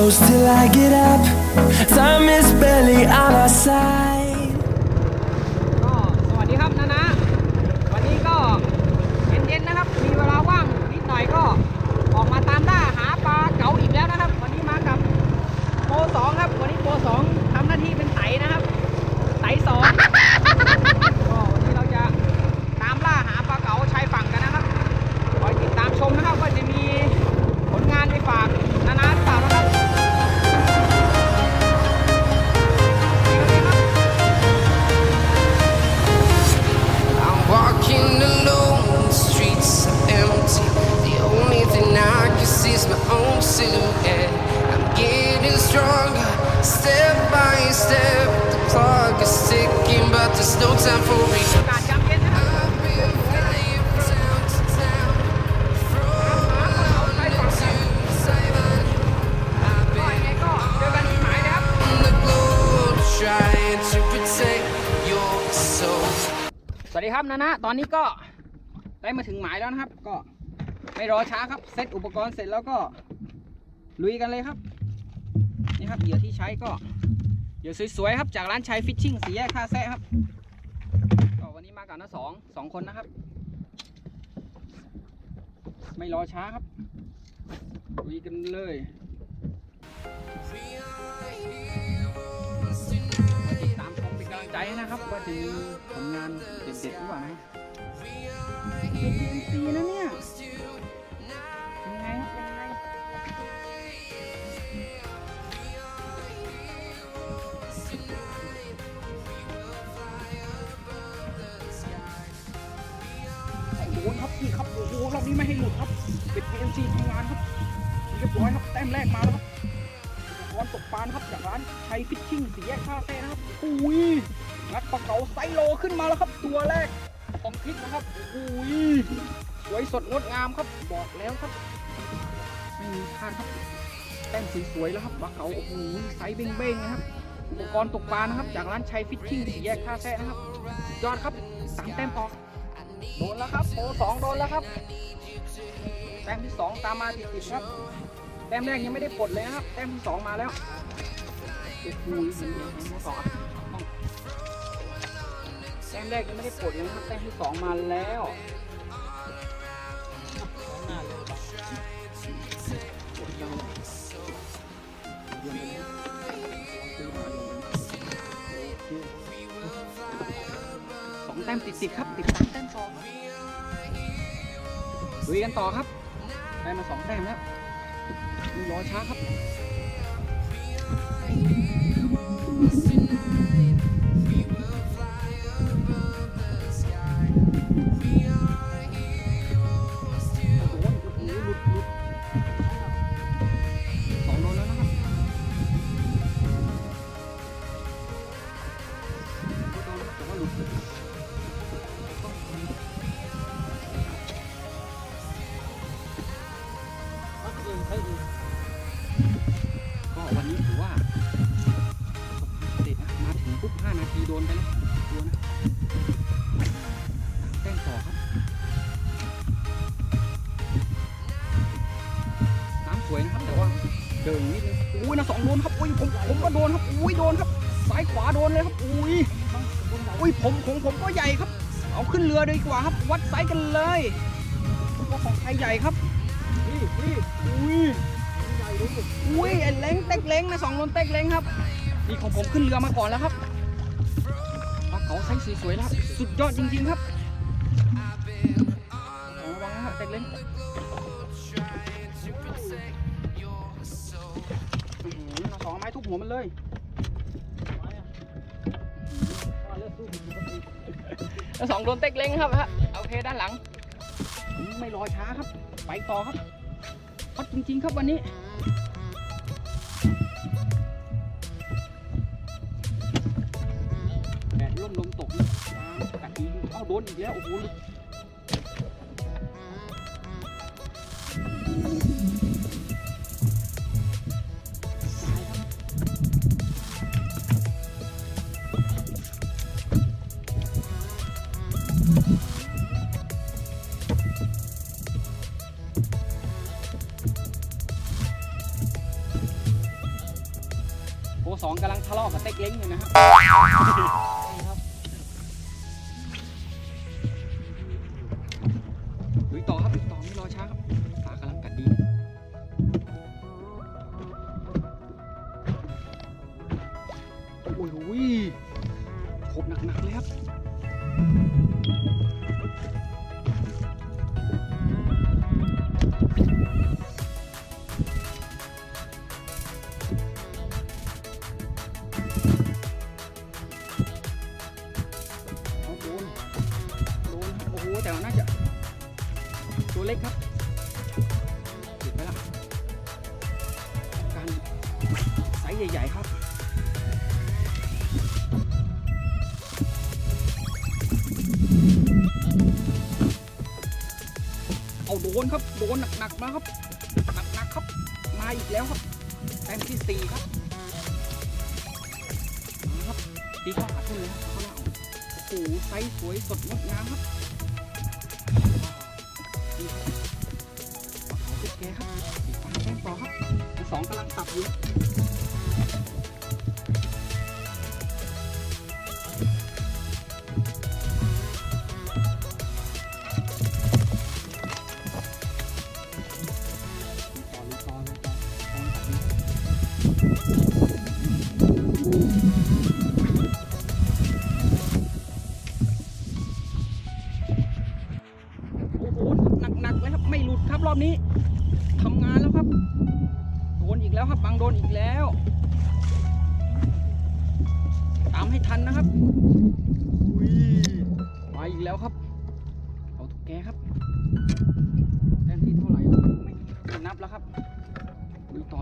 close till I get up. Time is barely on our side. ก็สวัสดีครับนะวันนี้ก็เย็นๆนะครับมีเวลาว่างนิดหน่อยก็ออกมาตามล่าหาปลาเก๋าอีกแล้วนะครับวันนี้มากับโปร2ครับวันนี้โปร2ทำหน้าที่เป็นไต่นะครับไต่2ก็วันนี้เราจะตามล่าหาปลาเก๋าชายฝั่งกันนะครับคอยติดตามชมนะครับว่าจะมีผลงานไปฝากนาหรือเปล่านะครับ Walking alone, the streets are empty. The only thing I can see is my own silhouette. I'm getting stronger, step by step. The clock is ticking, but there's no time for me. I've been flying from town to town, from London to Taiwan. I've been on the globe trying to protect your soul. สวัสดีครับนะตอนนี้ก็ได้มาถึงหมายแล้วนะครับก็ไม่รอช้าครับเซตอุปกรณ์เสร็จแล้วก็ลุยกันเลยครับนี่ครับเหยื่อที่ใช้ก็เหยื่อสวยๆครับจากร้านชัยฟิชชิ่ง4 แยกท่าแซะครับก็วันนี้มากับน้าสองคนนะครับไม่รอช้าครับลุยกันเลยตามชมเป็นกำลังใจนะครับว่าจะมีผลงานเด็ดๆหรือเปล่านะปีนะเนี่ยยังไงครับยังไงโอ้โหครับพี่ครับโอ้โหรอบนี้ไม่ให้หลุดครับเป็น PMC ทำงานครับเรียบร้อยครับแต้มแรกมาแล้วครับอุปกรณ์ตกปลาครับจากร้านชัยฟิชชิ่ง4 แยกท่าแซะนะครับอุ้ยงัดปลาเก๋าไซโลขึ้นมาแล้วครับตัวแรกของคลิปนะครับอุ้ยสวยสดงดงามครับบอกแล้วครับไม่มีพลาดครับแต้มสวยๆแล้วครับปลาเก๋าโอ้โหไซส์เบ้งๆนะครับอุปกรณ์ตกปลานะครับจากร้านชัยฟิชชิ่ง4 แยกท่าแซะนะครับยอดครับ3 แต้มต่อโดนแล้วครับโปร2โดนแล้วครับแต้มที่2ตามมาติดๆครับแต้มแรกยังไม่ได้ปลดเลยนะครับแต้มที่2มาแล้วโอ้โหแต้มแรกยังไม่ได้ปลดเลยนะครับแต้มที่2มาแล้ว2 แต้มติดๆครับติด3 แต้ม2ครับลุยกันต่อครับได้มา2 แต้มแล้วไม่รอช้าครับก็วันนี้ถือว่าเด็ดมาถึงปุ๊บ5 นาทีโดนไปแล้วตัวนะแต้มต่อครับน้ำสวยนะครับแต่ว่าเดินนิดนึงอุ้ยนะ2โดนครับอุ้ยผมก็โดนครับอุ้ยโดนครับซ้ายขวาโดนเลยครับอุ้ยผมก็ใหญ่ครับเอาขึ้นเรือเลยดีกว่าครับวัดไซส์กันเลยว่าของใครใหญ่ครับอุ้ยไอ้เล้งเต็กเล้งนะ2 โดนเต็กเล้งครับนี่ของผมขึ้นเรือมาก่อนแล้วครับปลาเก๋าไซส์สวยๆแล้วสุดยอดจริงๆครับระวังนะครับเต็กเล้ง2 ไม้ทุบหัวมันเลยแล้ว2 โดนเต็กเล้งครับฮะโอเคด้านหลังไม่รอช้าครับไปต่อครับพัดจริงๆครับวันนี้แดดร่มลมตกนะกัดอีกเอาโดนอีกแล้วโอ้โหสองกำลังทะเลาะกับเต็กเล้งอยู่นะครับลุยต่อครับลุยต่อไม่รอช้าครับปลากำลังกัดดีโอ้ยขบหนักๆเลยครับแต่น่าจะตัวเล็กครับติดไปแล้วการไซส์ใหญ่ๆครับเอาโดนครับโดนหนักๆมาครับหนักๆครับมาอีกแล้วครับแต้มที่4ครับมาครับตีเข้าหาทุ่นเลยครับเข้าหน้าโอ้โหไซส์สวยสดงดงามครับโอเคครับอีกฝั่งแต้มต่อครับสองกำลังตับอยู่หนักเลยครับไม่หลุดครับรอบนี้ทำงานแล้วครับโดนอีกแล้วครับบังโดนอีกแล้วตามให้ทันนะครับมาอีกแล้วครับเอาตุ๊กแกครับแต้มที่เท่าไหร่ไม่นับแล้วครับลุยต่อ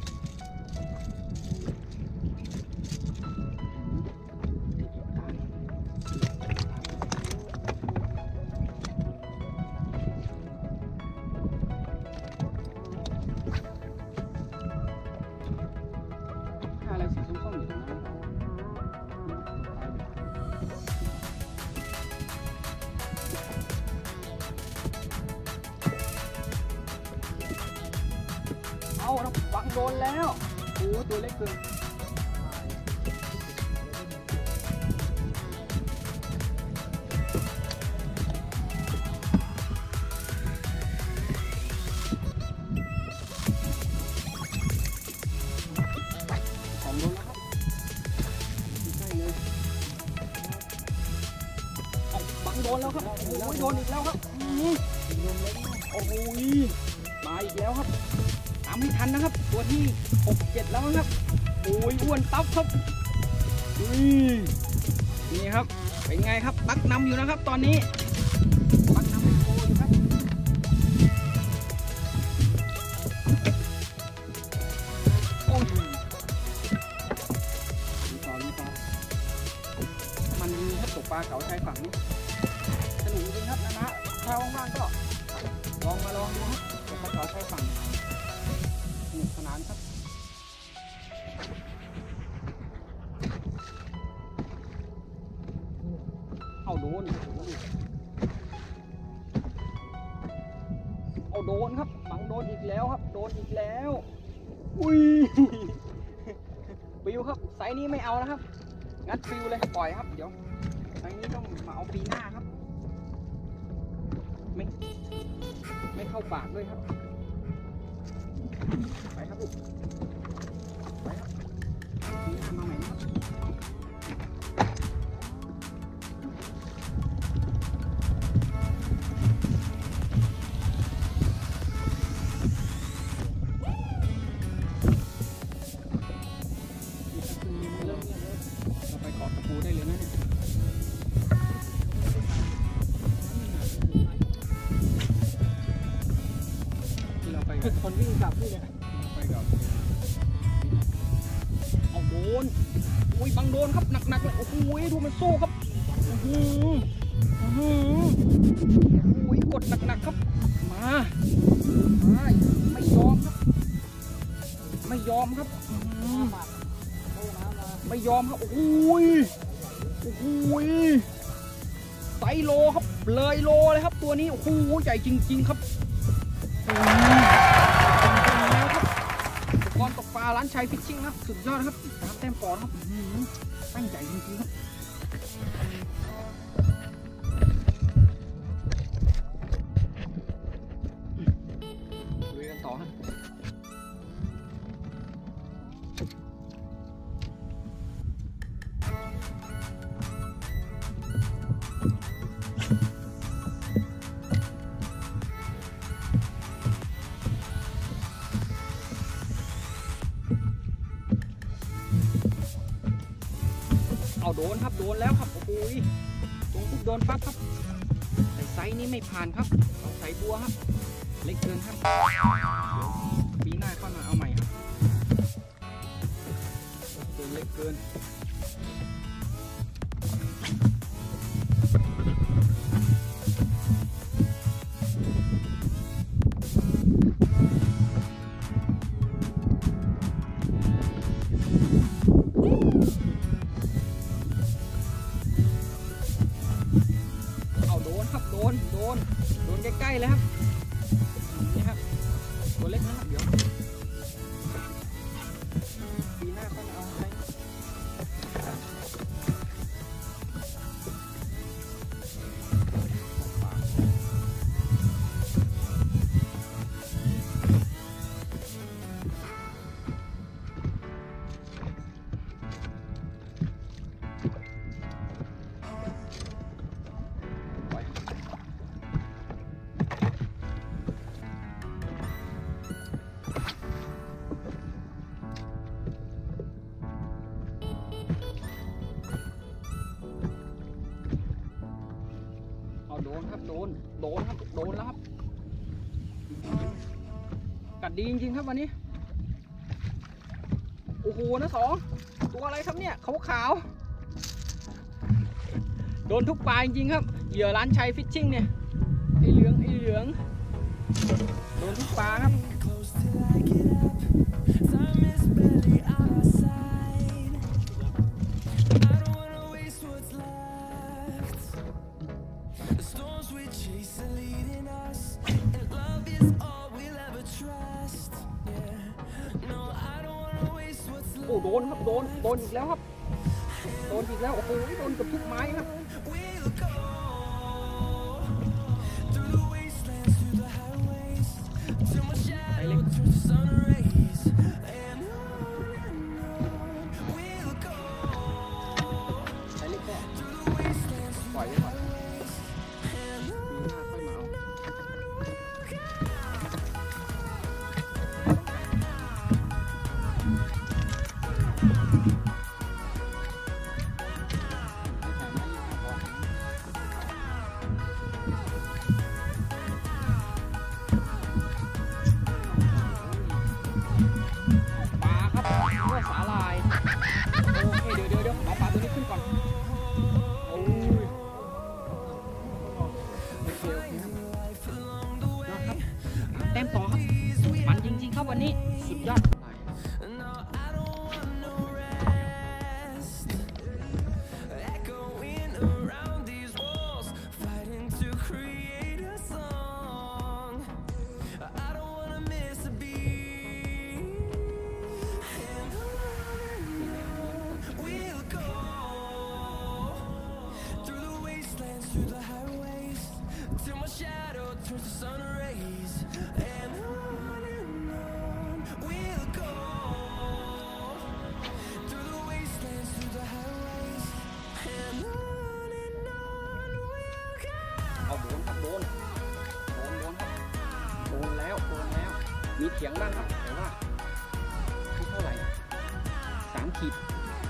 อะไรสีส้มๆอยู่ตรงนั้นเอาเราบังโดนแล้วโอ้ตัวเล็กเกินโดนแล้วครับโอ้ยโดนอีกแล้วครับโอ้โหมาอีกแล้วครับตามให้ทันนะครับตัวที่6-7แล้วครับโอ้ยอ้วนตับครับนี่ครับเป็นไงครับปักนำอยู่นะครับตอนนี้ปักนำเป็นโกอยู่ครับโอ้ยต่อมันมีครับตกปลาเก๋าชายฝั่งนี้สนุกจริงครับนะถ้าว่างๆก็ลองดูครับตกปลาเก๋าชายฝั่งสนุกสนานครับเอาโดนครับบังโดนอีกแล้วครับโดนอีกแล้วอุ้ยฟิวครับไซส์นี้ไม่เอานะครับงัดฟิวเลยปล่อยครับเดี๋ยวไซส์นี้ต้องมาเอาปีหน้าครับไม่เข้าปากด้วยครับไปครับลูกไปครับนี่ทำมาใหม่นะครับเราไปเกาะตะปูได้เลยนะเนี่ยที่เราไปคนวิ่งกลับนี่เนี่ยไปกับเอาโดนอุ้ยบังโดนครับหนักๆเลยโอ้โหดูมันสู้ครับอุ้ยกดหนักๆครับมาไม่ยอมครับไม่ยอมครับโอ้โหไซโลครับเลยโลเลยครับตัวนี้โอ้โหใหญ่จริงๆครับอุปกรณ์ตกปลาร้านชัยฟิชชิ่งครับสุดยอดครับ3 แต้มก่อนครับตั้งใจจริงๆครับลุยกันต่อครับเอาโดนครับโดนแล้วครับโอ้โหตรงปุ๊บโดนปั๊บครับแต่ไซส์นี้ไม่ผ่านครับเราใส่บัวครับเล็กเกินครับปีหน้าเข้ามาเอาใหม่ครับตัวเล็กเกินโดนใกล้ๆเลยครับนี่ครับตัวเล็กนะครับเดี๋ยวปีหน้าต้องเอาไปโดนครับโดนครับโดนแล้วครับกัดดีจริงๆครับวันนี้โอ้โหนะ2ตัวอะไรครับเนี่ยขาวๆโดนทุกปลาจริงๆครับเหยื่อร้านชัยฟิชชิ่งเนี่ยไอเหลืองโดนทุกปลาครับโอ้โดนครับโดนอีกแล้วครับโดนอีกแล้วโอ้โหโดนกับทุกไม้ครับใส่เล็กก็ปล่อยไว้ก่อนปีหน้าค่อยมาเอาสาลายโอเคเดี๋ยวเอาปลาตัวนี้ขึ้นก่อนโอ้ยโอเคนะครับเต็มต่อครับมันจริงๆครับวันนี้สุดยอดมีเถียงบ้างครับแต่ว่าที่เท่าไหร่3 ขีด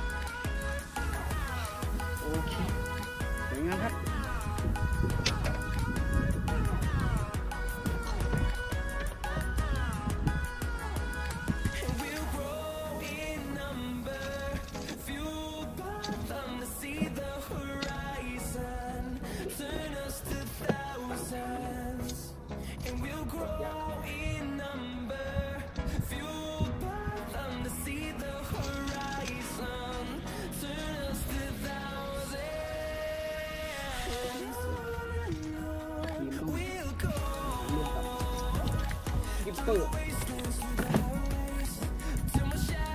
โอเคสวยงามครับกิปเปอร์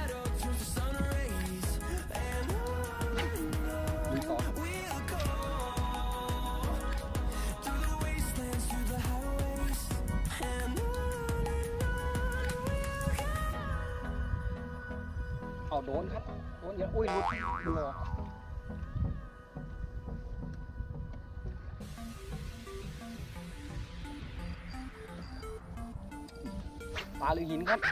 โดนครับโดนเยอะอุ้ยหลุดรอปลาหรือหินครับ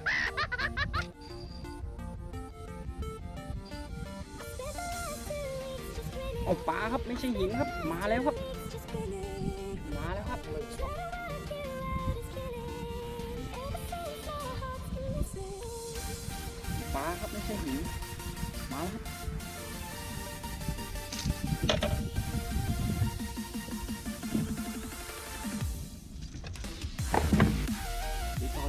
เอาปลาครับไม่ใช่หินครับมาแล้วครับมาแล้วครับปลาครับไม่ใช่หินมาแล้วครับดีต่อ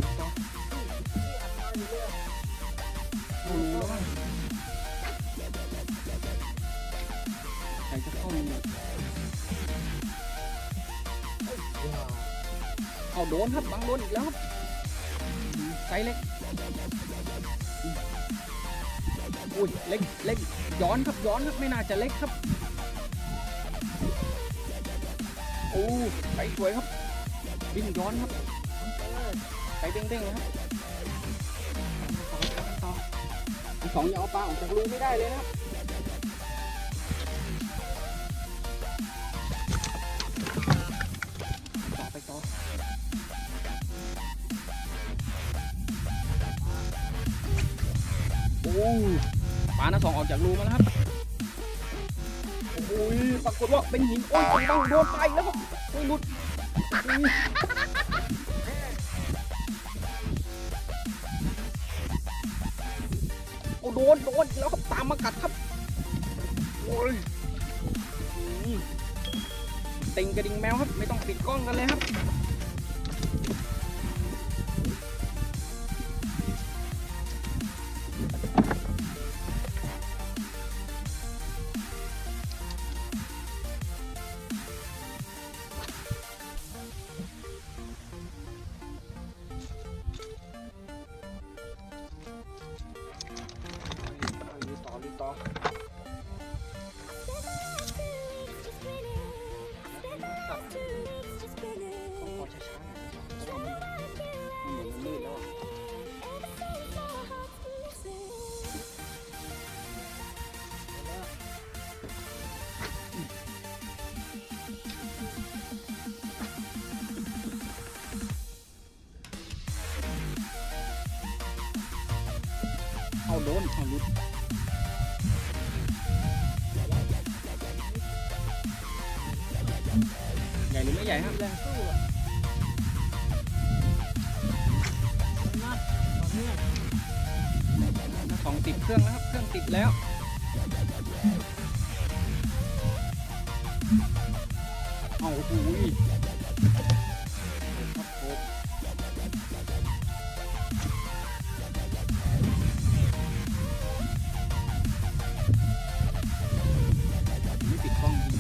โอ้โหใครจะเข้ามาเนี่ยเอาโดนครับบังโดนอีกแล้วครับไซส์เล็กอุ้ยเล็กย้อนครับไม่น่าจะเล็กครับโอ้ไซส์สวยครับวิ่งย้อนครับไซส์เด้งๆเลยครับต่อสองอย่าเอาปลาออกจากรูไม่ได้เลยนะครับไปต่อโอ้ปลาหน้าสองออกจากรูมาแล้วครับโอ้ยปรากฏว่าเป็นหินโอ้ยต้องโดนไปแล้วครับโอ้ยหลุดโอ้โดนแล้วครับตามมากัดครับโอ้ยติงกระดิ่งแมวครับไม่ต้องปิดกล้องกันเลยครับต่อต้องขอช้าๆเพราะว่ามันเหมือนมืดแล้วเอาโดนเอาลุดใหญ่หรือไม่ใหญ่ครับแรงสู้ของติดเครื่องแล้วครับเครื่องติดแล้วเอาโอ้โหครับผมไม่ปิดกล้องจริง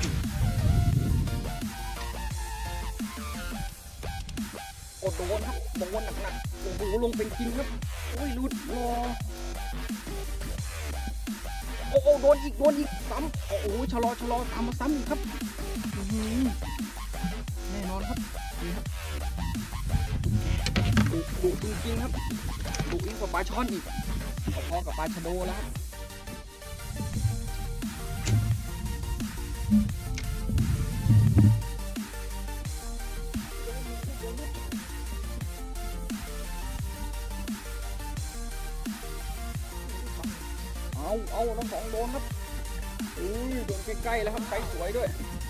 โอ้โดนครับโดนหนักๆโอ้โหลงเป็นกินครับโอ้ยหลุดรอโอ้โดนอีกซ้ำโอ้โหชะลอตามมาซ้ำอีกครับแน่นอนครับนี่ครับดุจริงๆครับดุยิ่งกว่าปลาช่อนอีกพอกับปลาชะโดแล้วเอาน้องสองโดนครับโดนใกล้ๆแล้วครับไซส์สวยด้วย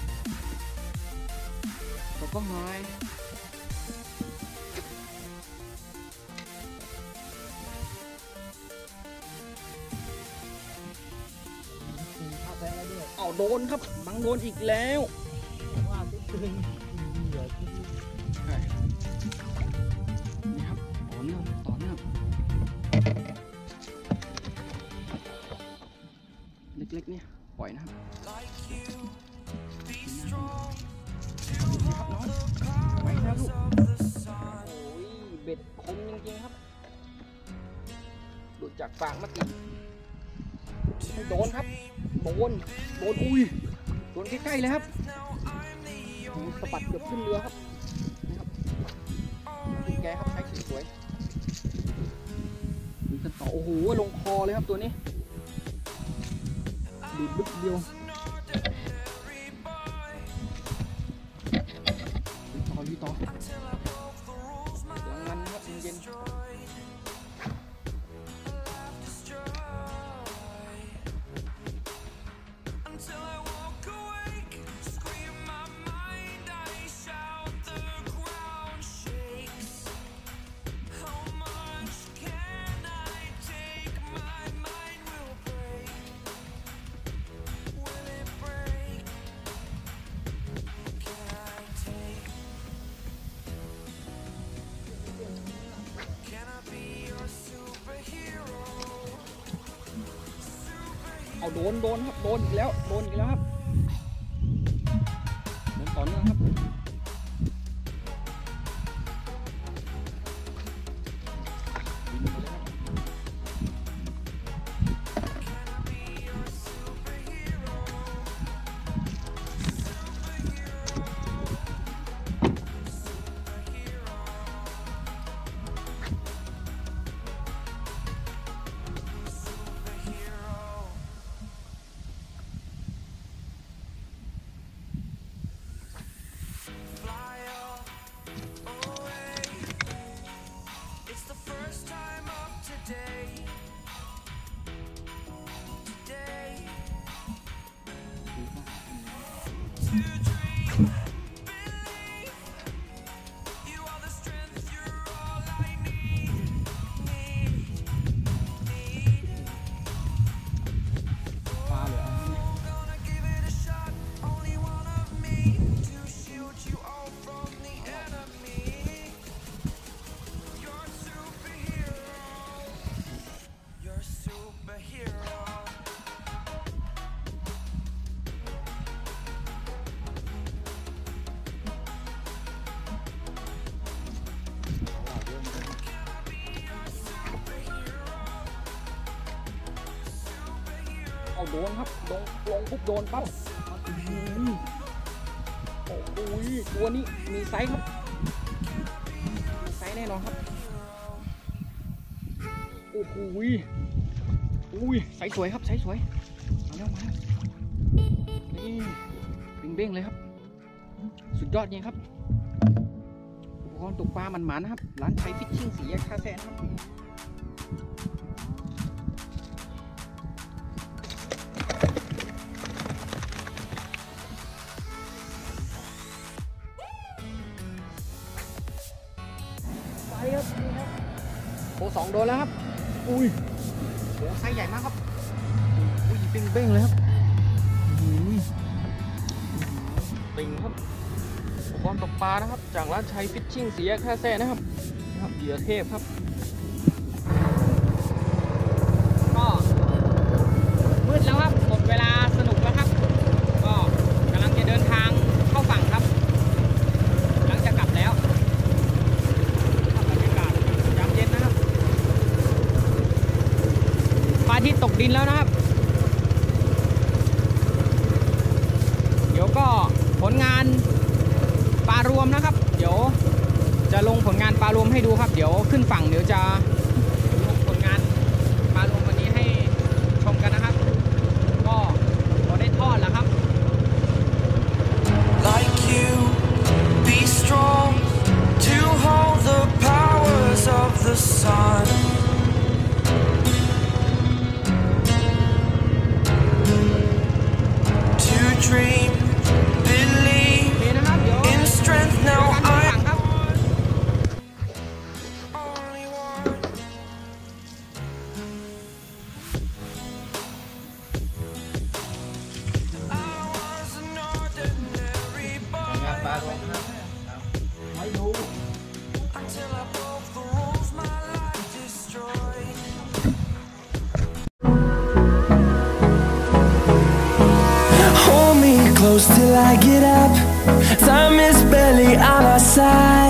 แล้วก็หายเอาโดนครับบังโดนอีกแล้วว่านี่ครับต่อเนื่องเล็กๆเนี่ยปล่อยนะครับไปนะลูกโอ้ยเบ็ดคมจริงๆครับหลุดจากปากมาติดไม่โดนครับโดนอุ้ยโดนใกล้ๆเลยครับสะบัดเกือบขึ้นเรือครับนะครับแกครับใช้สวยๆดูกันโอ้โหลงคอเลยครับตัวนี้ดูดบึกเดียวต่อเสียงมันครับเย็นเอาโดนครับโดนอีกแล้วครับโดนต่อเนื่องครับเอาโดนครับลงปุ๊บโดนปั๊บโอ้โหตัวนี้มีไซส์ครับมีไซส์แน่นอนครับโอ้โหไซส์สวยครับไซส์สวยมาแล้วนี่เบ้งเลยครับสุดยอดจริงครับอุปกรณ์ตกปลามันหมานะครับร้านไทยฟิชชิ่ง4 แยกท่าแซะครับโอ้2โดนแล้วครับโอ้ไซส์ใหญ่มากครับเบ้งเลยครับติ่งครับอุปกรณ์ตกปลานะครับจากร้านชัยฟิชชิ่ง4 แยกท่าแซะนะครับเหยื่อเทพครับก็มืดแล้วครับหมดเวลาสนุกแล้วครับก็กำลังจะเดินทางเข้าฝั่งครับหลังจากกลับแล้วบรรยากาศยามเย็นนะครับพระอาทิตย์ตกดินแล้วนะครับเดี๋ยวก็ผลงานปลารวมนะครับเดี๋ยวจะลงผลงานปลารวมให้ดูครับเดี๋ยวขึ้นฝั่งเดี๋ยวจะลงผลงานปลารวมวันนี้ให้ชมกันนะครับก็พอได้ทอดแล้วครับ Like you, be strong to hold the powers of the sun. To dream, believe in strength. Now I only one. I was an ordinary boy until I broke the rules my life destroyed. Hold me close till I get up. Time is barely on our side.